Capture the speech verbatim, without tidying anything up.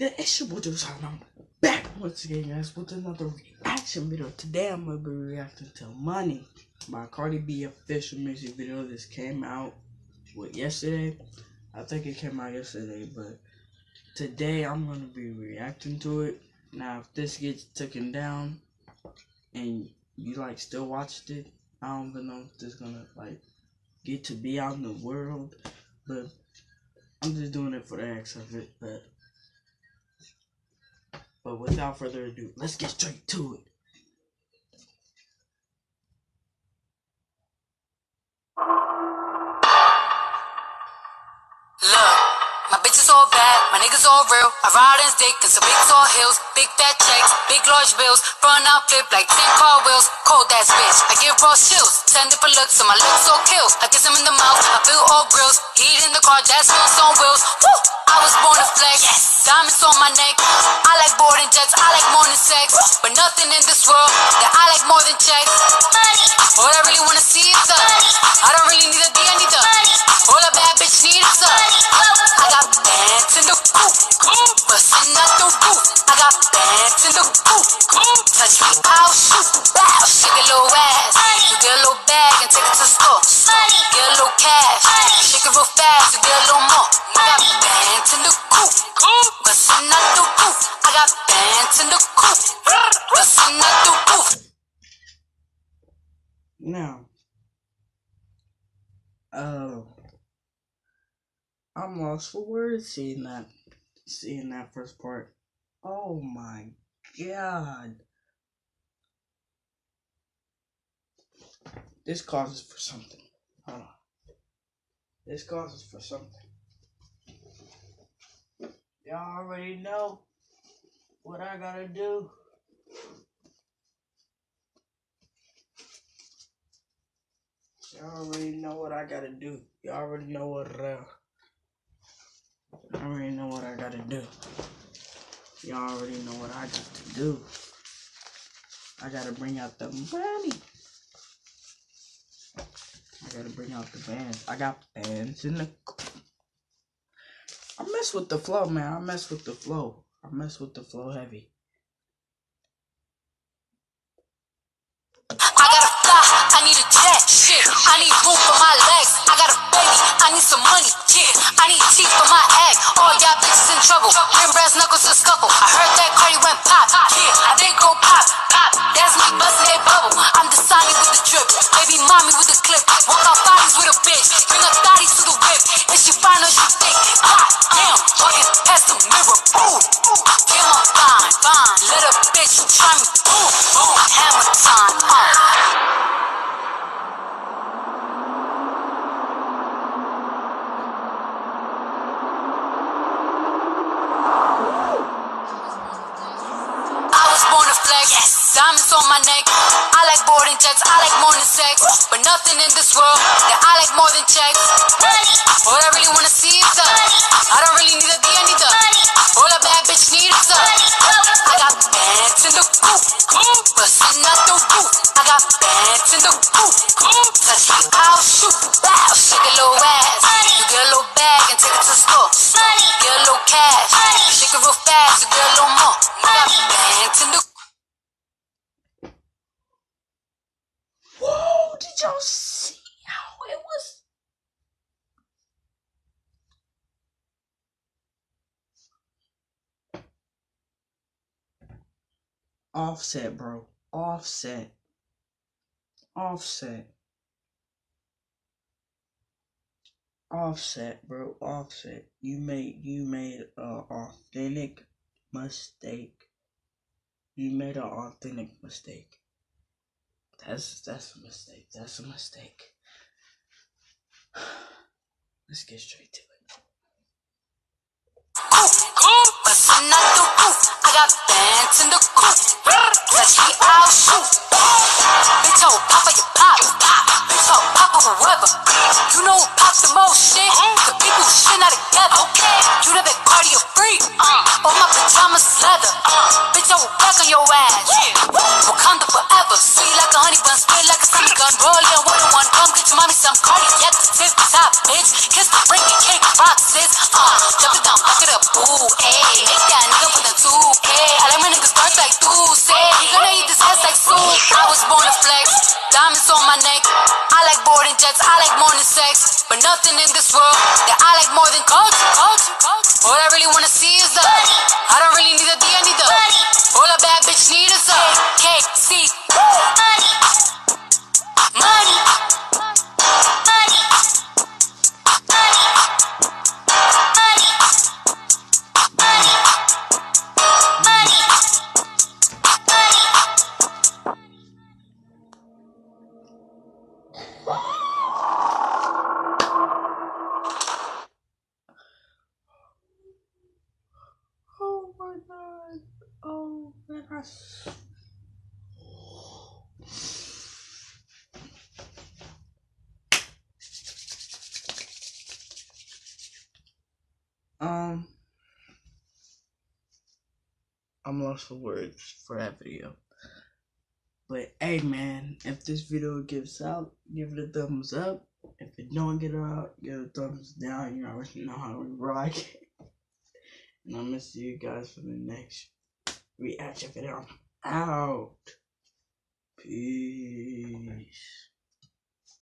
The issue with this, I'm back once again, guys, with another reaction video. Today, I'm gonna be reacting to "Money" by Cardi B official music video. This came out what yesterday. I think it came out yesterday, but today I'm gonna be reacting to it. Now, if this gets taken down and you like still watched it, I don't even know if this is gonna like get to be out in the world, but I'm just doing it for the X of it. But But without further ado, let's get straight to it. Look, my bitches all bad, my niggas all real. I ride in dick and some big tall hills, big fat checks, big large bills, front out flip like ten car wheels. Cold ass bitch, I give raw chills. Ten different looks and my looks so kill. I kiss him in the mouth, I feel all grills. Heat in the car, that's wheels on wheels. Woo! I was born to flex, yes. Diamonds on my neck. I like boarding jets, I like more than sex, but nothing in this world that I like more than checks. All I really wanna see is the I don't really need a D, I need the all a bad bitch need is the I got bands in the coop, bustin' out the roof. I got bands in the coop, touch me, I'll shoot. Wow, shake a little ass, you get a little bag and take it to the store. Get a little cash, shake it real fast, you get a little more. I got bands in the coop, bustin' out the roof. I got bands in the coop, bustin' out the roof. Now, uh, I'm lost for words seeing that, seeing that first part. Oh my god. This causes for something. Hold on. This causes for something. Y'all already know what I gotta do. Y'all already know what I gotta do. Y'all already know what uh, I already know what I gotta do. Y'all already know what I got to do. I gotta bring out the money. I gotta bring out the bands. I got bands in the. I mess with the flow, man. I mess with the flow. I mess with the flow heavy. I gotta fly, I need a jet, shit. I need room for my legs. I got a baby, I need some money, yeah. I need teeth for my egg. All y'all bitches in trouble. Rim brass knuckles to scuffle. I heard that Cardi went pop, yeah. I did go pop, pop. That's me busting that bubble. I'm the Sonic with the drip, baby mommy with the clip. Walk out bodies with a bitch, bring her thotties to the whip. If she find her, she thick. God damn, walking past the mirror, ooh, ooh. Damn, I'm fine, fine. Let a bitch try me, ooh, ooh. Hammer time, uh. Yes. Diamonds on my neck. I like boarding jets, I like more than sex, but nothing in this world that I like more than checks. All I really wanna see is the I don't really need a D, I need the all a bad bitch need is the I got bands in the coop, bustin' out the roof. I got bands in the coop, touch me, I'll shoot. Wow, shake a little ass, you get a little bag and take it to the store. Get a little cash, shake it real fast, you get a little more. I got bands in the Whoa, did y'all see how it was? Offset, bro. Offset. Offset. Offset, bro. Offset. You made you made an authentic mistake. You made an authentic mistake. That's that's a mistake. That's a mistake. Let's get straight to it. Bustin' out the roof. I got bands in the coop. Touch me, I'll shoot. Bitch, I'll pop you pop. Bitch, I'll pop whoever. You know who pops the most shit? The people who shit not together. You the big party of free. All my pajamas leather. Bitch, I will back on your ass. Wakanda forever. Sweet like a honey bun, spit like a sunny gun. Roll your one on one. Come get your mommy some cardiac. Tip top, bitch. Kiss the ring and cake boxes. Uh, jump it down, back it up. Ooh, ayy. Make that nigga soup. Hey, I like my niggas start like two. Say, you gonna eat this ass like soup. I was born to flex, diamonds on my neck. I like boarding jets, I like more than sex. But nothing in this world that I like more than culture. Culture, culture. All I really wanna see is the I don't really need a D, I need the all a bad bitch need is a K C. Money. Money. Money. Oh my god. Oh my gosh. Um, I'm lost for words for that video. But hey man, if this video gives out, give it a thumbs up. If it don't get out, give it a thumbs down. You already know how we rock. And I'm gonna see you guys for the next reaction video. Out. Peace.